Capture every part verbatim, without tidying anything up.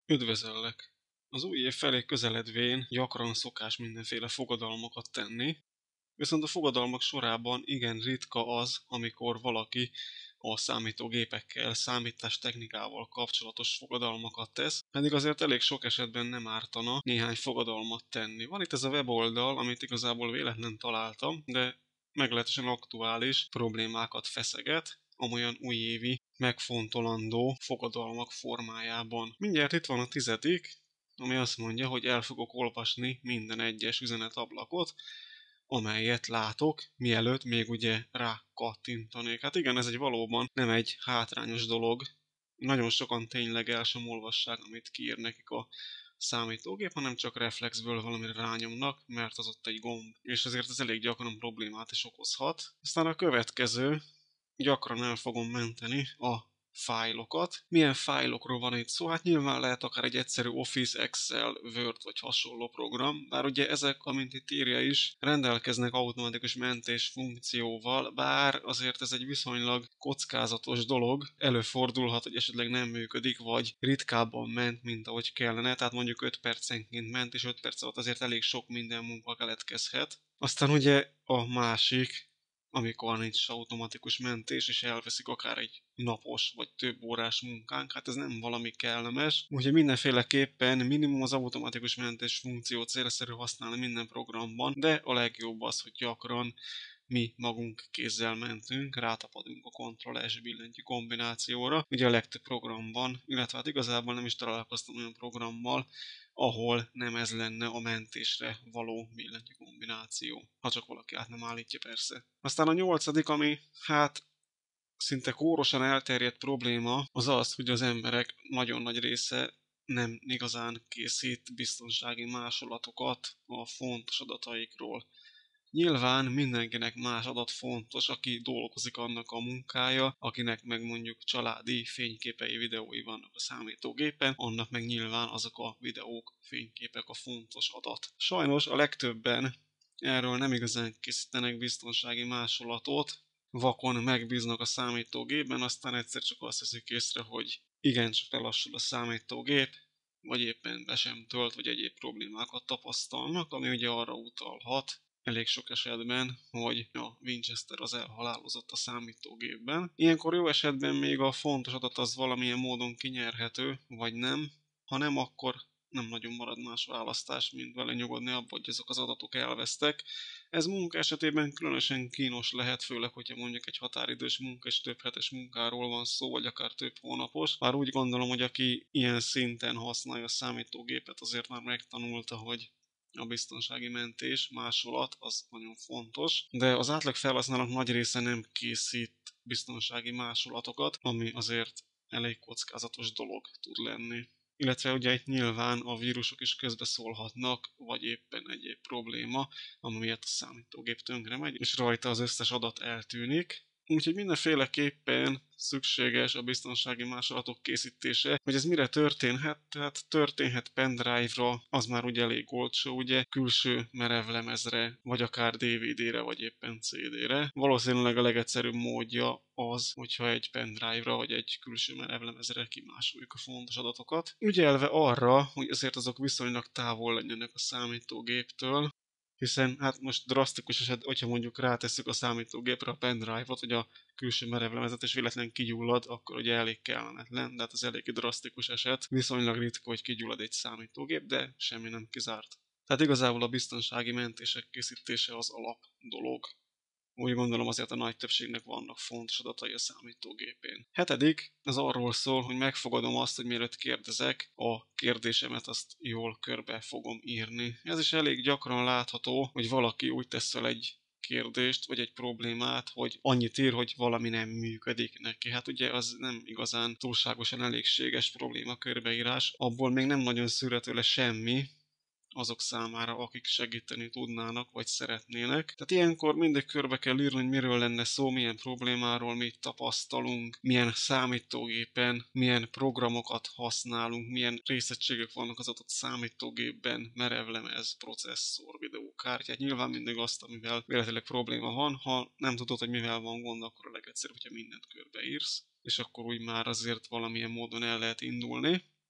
Üdvözöllek! Az új év felé közeledvén gyakran szokás mindenféle fogadalmakat tenni, viszont a fogadalmak sorában igen ritka az, amikor valaki a számítógépekkel, számítástechnikával kapcsolatos fogadalmakat tesz, pedig azért elég sok esetben nem ártana néhány fogadalmat tenni. Van itt ez a weboldal, amit igazából véletlenül találtam, de meglehetősen aktuális problémákat feszeget, amolyan újévi, megfontolandó fogadalmak formájában. Mindjárt itt van a tizedik, ami azt mondja, hogy el fogok olvasni minden egyes üzenetablakot, amelyet látok, mielőtt még ugye rá kattintanék. Hát igen, ez egy valóban nem egy hátrányos dolog. Nagyon sokan tényleg el sem olvassák, amit kiír nekik a számítógép, hanem csak reflexből valamire rányomnak, mert az ott egy gomb. És azért ez elég gyakran problémát is okozhat. Aztán a következő, gyakran el fogom menteni a fájlokat. Milyen fájlokról van itt szó? Hát nyilván lehet akár egy egyszerű Office, Excel, Word vagy hasonló program, bár ugye ezek, amint itt írja is, rendelkeznek automatikus mentés funkcióval, bár azért ez egy viszonylag kockázatos dolog, előfordulhat, hogy esetleg nem működik, vagy ritkábban ment, mint ahogy kellene, tehát mondjuk öt percenként ment, és öt perc alatt azért elég sok minden munka keletkezhet. Aztán ugye a másik, amikor nincs automatikus mentés, és elveszik akár egy napos vagy több órás munkánk, hát ez nem valami kellemes. Úgyhogy mindenféleképpen minimum az automatikus mentés funkciót célszerű használni minden programban, de a legjobb az, hogy gyakran mi magunk kézzel mentünk, rátapadunk a Ctrl S billentyű kombinációra, ugye a legtöbb programban, illetve hát igazából nem is találkoztam olyan programmal, ahol nem ez lenne a mentésre való billentyű kombináció. Ha csak valaki át nem állítja persze. Aztán a nyolcadik, ami hát szinte kórosan elterjedt probléma, az az, hogy az emberek nagyon nagy része nem igazán készít biztonsági másolatokat a fontos adataikról. Nyilván mindenkinek más adat fontos, aki dolgozik, annak a munkája, akinek meg mondjuk családi fényképei, videói vannak a számítógépen, annak meg nyilván azok a videók, fényképek a fontos adat. Sajnos a legtöbben erről nem igazán készítenek biztonsági másolatot, vakon megbíznak a számítógépben, aztán egyszer csak azt veszik észre, hogy igencsak lelassul a számítógép, vagy éppen be sem tölt, vagy egyéb problémákat tapasztalnak, ami ugye arra utalhat, elég sok esetben, hogy a Winchester az elhalálozott a számítógépben. Ilyenkor jó esetben még a fontos adat az valamilyen módon kinyerhető, vagy nem. Ha nem, akkor nem nagyon marad más választás, mint vele nyugodni abba, hogy ezek az adatok elvesztek. Ez munka esetében különösen kínos lehet, főleg, hogyha mondjuk egy határidős munka és több hetes munkáról van szó, vagy akár több hónapos. Bár úgy gondolom, hogy aki ilyen szinten használja a számítógépet, azért már megtanulta, hogy a biztonsági mentés, másolat, az nagyon fontos, de az átlag felhasználók nagy része nem készít biztonsági másolatokat, ami azért elég kockázatos dolog tud lenni. Illetve ugye itt nyilván a vírusok is közbeszólhatnak, vagy éppen egyéb probléma, ami miatt a számítógép tönkre megy, és rajta az összes adat eltűnik. Úgyhogy mindenféleképpen szükséges a biztonsági másolatok készítése. Hogy ez mire történhet? Tehát történhet pendrive-ra, az már ugye elég olcsó, ugye, külső merevlemezre, vagy akár dé vé dé-re, vagy éppen cé dé-re. Valószínűleg a legegyszerűbb módja az, hogyha egy pendrive-ra, vagy egy külső merevlemezre kimásoljuk a fontos adatokat. Ügyelve arra, hogy azért azok viszonylag távol legyenek a számítógéptől, hiszen hát most drasztikus eset, hogyha mondjuk rátesszük a számítógépre a pendrive-ot, hogy a külső merevlemezet és véletlenül kigyullad, akkor ugye elég kellemetlen, de hát ez elég drasztikus eset. Viszonylag ritka, hogy kigyullad egy számítógép, de semmi nem kizárt. Tehát igazából a biztonsági mentések készítése az alap dolog. Úgy gondolom azért a nagy többségnek vannak fontos adatai a számítógépén. Hetedik, ez arról szól, hogy megfogadom azt, hogy mielőtt kérdezek, a kérdésemet azt jól körbe fogom írni. Ez is elég gyakran látható, hogy valaki úgy tesz fel egy kérdést, vagy egy problémát, hogy annyit ír, hogy valami nem működik neki. Hát ugye az nem igazán túlságosan elégséges probléma körbeírás, abból még nem nagyon szűrhető le semmi azok számára, akik segíteni tudnának, vagy szeretnének. Tehát ilyenkor mindig körbe kell írni, hogy miről lenne szó, milyen problémáról mit tapasztalunk, milyen számítógépen, milyen programokat használunk, milyen részegységek vannak az adott számítógépben, merevlemez, processzor, videókártyát. Nyilván mindig azt, amivel véletlenül probléma van. Ha nem tudod, hogy mivel van gond, akkor a legegyszerűbb, hogyha mindent körbeírsz, és akkor úgy már azért valamilyen módon el lehet indulni.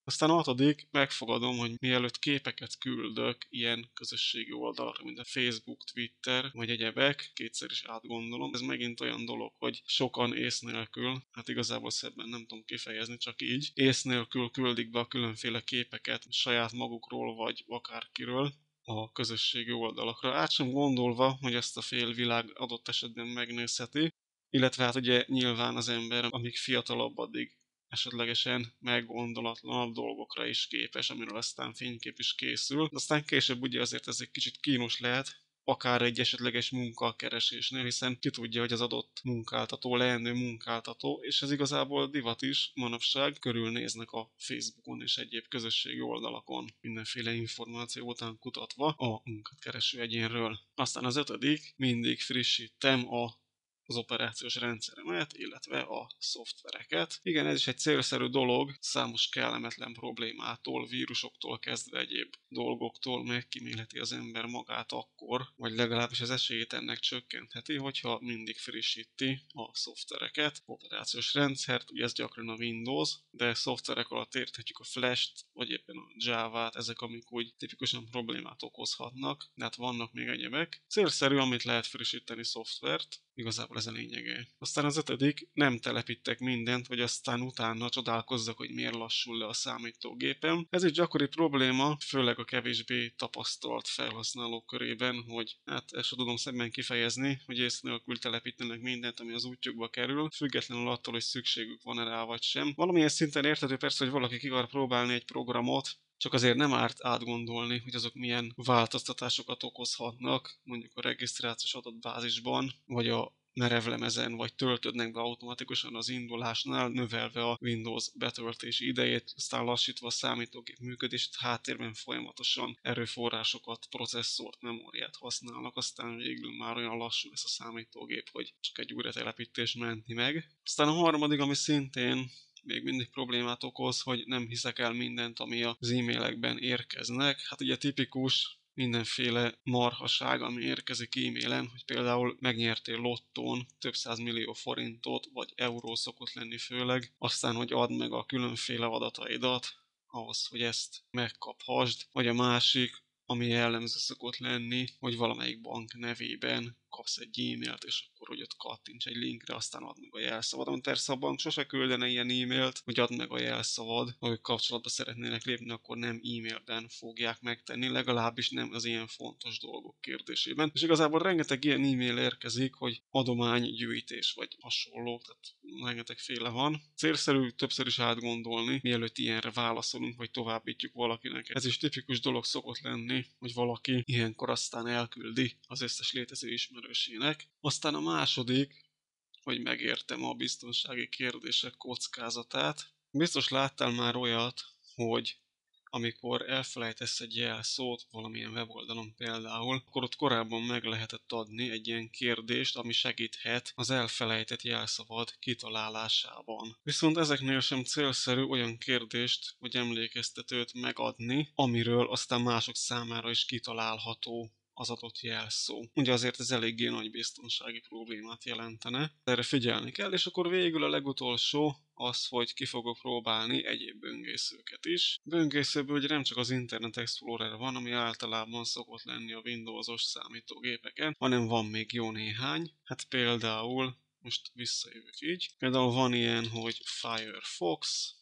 Aztán a hatodik, megfogadom, hogy mielőtt képeket küldök ilyen közösségi oldalakra, mint a Facebook, Twitter vagy egyebek, kétszer is átgondolom. Ez megint olyan dolog, hogy sokan ész nélkül, hát igazából szebben nem tudom kifejezni, csak így, ész nélkül küldik be a különféle képeket saját magukról vagy akárkiről a közösségi oldalakra, át sem gondolva, hogy ezt a félvilág adott esetben megnézheti, illetve hát ugye nyilván az ember, amíg fiatalabb, addig esetlegesen meggondolatlanabb dolgokra is képes, amiről aztán fénykép is készül. De aztán később ugye azért ez egy kicsit kínos lehet, akár egy esetleges munkakeresésnél, hiszen ki tudja, hogy az adott munkáltató, leendő munkáltató, és ez igazából divat is manapság, körülnéznek a Facebookon és egyéb közösségi oldalakon, mindenféle információ után kutatva a munkatkereső egyénről. Aztán az ötödik, mindig frissítem a az operációs rendszeremet, illetve a szoftvereket. Igen, ez is egy célszerű dolog, számos kellemetlen problémától, vírusoktól kezdve egyéb dolgoktól megkímélheti az ember magát akkor, vagy legalábbis az esélyét ennek csökkentheti, hogyha mindig frissíti a szoftvereket, operációs rendszert, ugye ez gyakran a Windows, de szoftverek alatt érthetjük a Flash-t, vagy éppen a Java-t, ezek amik úgy tipikusan problémát okozhatnak, de hát vannak még egyebek. Célszerű, amit lehet frissíteni szoftvert, igazából ez a lényege. Aztán az ötödik, nem telepítek mindent, vagy aztán utána csodálkozzak, hogy miért lassul le a számítógépem. Ez egy gyakori probléma, főleg a kevésbé tapasztalt felhasználók körében, hogy hát ezt tudom szebben kifejezni, hogy ész nélkül telepítenek mindent, ami az útjukba kerül, függetlenül attól, hogy szükségük van rá vagy sem. Valamilyen szinten érthető persze, hogy valaki ki akar próbálni egy programot, csak azért nem árt átgondolni, hogy azok milyen változtatásokat okozhatnak, mondjuk a regisztrációs adatbázisban, vagy a merevlemezen, vagy töltödnek be automatikusan az indulásnál, növelve a Windows betöltési idejét, aztán lassítva a számítógép működését, háttérben folyamatosan erőforrásokat, processzort, memóriát használnak, aztán végül már olyan lassú lesz a számítógép, hogy csak egy újratelepítés menti meg. Aztán a harmadik, ami szintén még mindig problémát okoz, hogy nem hiszek el mindent, ami az e-mailekben érkeznek. Hát ugye tipikus mindenféle marhaság, ami érkezik e-mailen, hogy például megnyertél lottón több százmillió forintot, vagy euró szokott lenni főleg, aztán, hogy add meg a különféle adataidat ahhoz, hogy ezt megkaphasd, vagy a másik, ami jellemző szokott lenni, hogy valamelyik bank nevében kapsz egy e-mailt, és akkor, hogy ott kattints egy linkre, aztán add meg a jelszavad. Persze a bank sose küldene ilyen e-mailt, hogy add meg a jelszavad, ha ők kapcsolatba szeretnének lépni, akkor nem e-mailben fogják megtenni, legalábbis nem az ilyen fontos dolgok kérdésében. És igazából rengeteg ilyen e-mail érkezik, hogy adománygyűjtés vagy hasonló, tehát rengetegféle van. Célszerű többször is átgondolni, mielőtt ilyenre válaszolunk, vagy továbbítjuk valakinek. Ez is tipikus dolog szokott lenni, hogy valaki ilyenkor aztán elküldi az összes létező ismerősének. Aztán a második, hogy megértem a biztonsági kérdések kockázatát. Biztos láttál már olyat, hogy amikor elfelejtesz egy jelszót valamilyen weboldalon például, akkor ott korábban meg lehetett adni egy ilyen kérdést, ami segíthet az elfelejtett jelszavad kitalálásában. Viszont ezeknél sem célszerű olyan kérdést vagy emlékeztetőt megadni, amiről aztán mások számára is kitalálható az adott jelszó. Ugye azért ez eléggé nagy biztonsági problémát jelentene. Erre figyelni kell, és akkor végül a legutolsó az, hogy ki fogok próbálni egyéb böngészőket is. Böngészőből ugye nem csak az Internet Explorer van, ami általában szokott lenni a Windowsos számítógépeken, hanem van még jó néhány. Hát például, most visszajövök így, például van ilyen, hogy firefox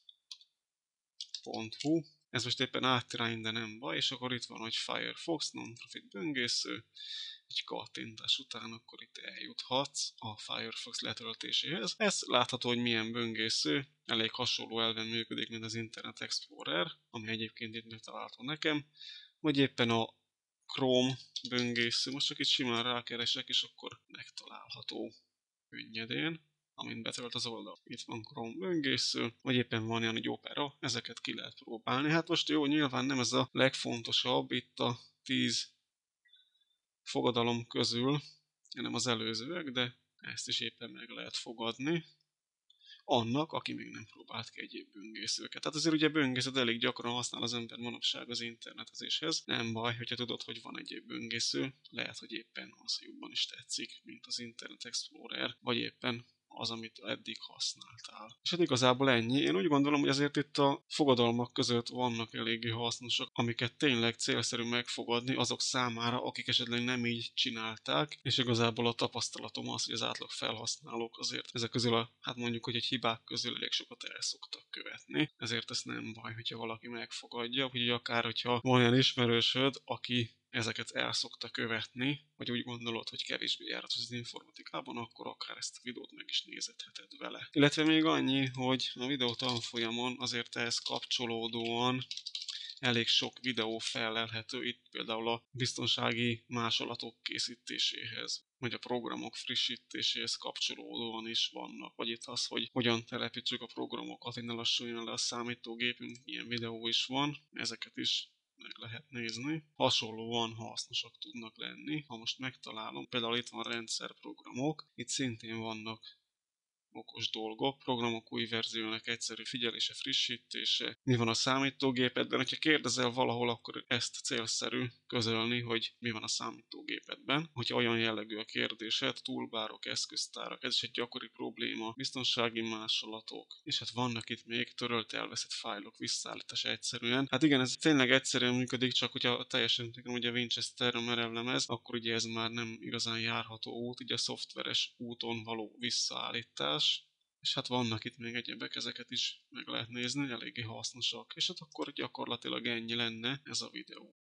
pont hu, ez most éppen áttirány, de nem baj, és akkor itt van, hogy Firefox, non-profit böngésző, egy kattintás után akkor itt eljuthatsz a Firefox letöltéséhez. Ez látható, hogy milyen böngésző, elég hasonló elven működik, mint az Internet Explorer, ami egyébként itt megtalálható nekem, vagy éppen a Chrome böngésző, most csak itt simán rákeresek, és akkor megtalálható könnyedén, amint betölt az oldal. Itt van Chrome böngésző, vagy éppen van ilyen, hogy Opera, ezeket ki lehet próbálni. Hát most jó, nyilván nem ez a legfontosabb itt a tíz fogadalom közül, nem az előzőek, de ezt is éppen meg lehet fogadni. Annak, aki még nem próbált ki egyéb böngészőket. Tehát azért ugye böngészőt elég gyakran használ az ember manapság az internetezéshez. Nem baj, hogyha tudod, hogy van egyéb böngésző, lehet, hogy éppen az jobban is tetszik, mint az Internet Explorer, vagy éppen az, amit eddig használtál. És hát igazából ennyi. Én úgy gondolom, hogy azért itt a fogadalmak között vannak eléggé hasznosak, amiket tényleg célszerű megfogadni azok számára, akik esetleg nem így csinálták, és igazából a tapasztalatom az, hogy az átlag felhasználók azért ezek közül a, hát mondjuk, hogy egy hibák közül elég sokat el szoktak követni, ezért ez nem baj, hogyha valaki megfogadja, hogy akár, hogyha van olyan ismerősöd, aki ezeket el szokta követni, vagy úgy gondolod, hogy kevésbé járat az informatikában, akkor akár ezt a videót meg is nézheted vele. Illetve még annyi, hogy a videó tanfolyamon azért ehhez kapcsolódóan elég sok videó felelhető, itt például a biztonsági másolatok készítéséhez, vagy a programok frissítéséhez kapcsolódóan is vannak, vagy itt az, hogy hogyan telepítsük a programokat, hogy ne lassuljon le a számítógépünk, ilyen videó is van, ezeket is meg lehet nézni. Hasonlóan hasznosak tudnak lenni. Ha most megtalálom, például itt van rendszerprogramok, itt szintén vannak okos dolgok, programok új verziónak egyszerű figyelése, frissítése, mi van a számítógépedben. Ha kérdezel valahol, akkor ezt célszerű közölni, hogy mi van a számítógépedben. Hogyha olyan jellegű a kérdésed, toolbarok, eszköztárak, ez is egy gyakori probléma, biztonsági másolatok, és hát vannak itt még törölt, elveszett fájlok visszaállítása egyszerűen. Hát igen, ez tényleg egyszerűen működik, csak hogyha teljesen ugye Winchester merevlemez, akkor ugye ez már nem igazán járható út, ugye a szoftveres úton való visszaállítás. És hát vannak itt még egyebek, ezeket is meg lehet nézni, eléggé hasznosak. És hát akkor gyakorlatilag ennyi lenne ez a videó.